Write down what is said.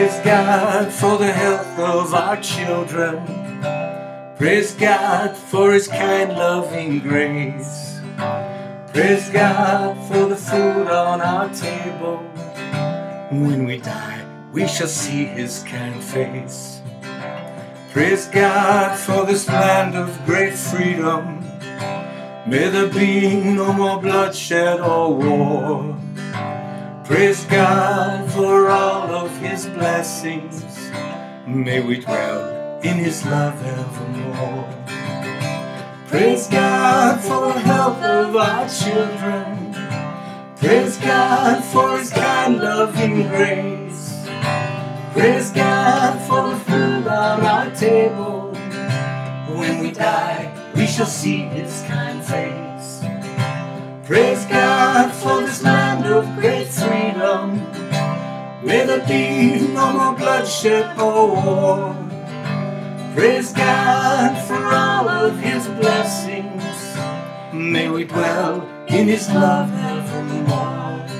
Praise God for the health of our children. Praise God for His kind, loving grace. Praise God for the food on our table. When we die, we shall see His kind face. Praise God for this land of great freedom. May there be no more bloodshed or war. Praise God for all of His blessings. May we dwell in His love evermore. Praise God for the health of our children. Praise God for His kind, loving grace. Praise God for the food on our table. When we die, we shall see His kind face. Praise God for this land of great freedom. May there be no more bloodshed or war. Praise God for all of His blessings. May we dwell in His love evermore.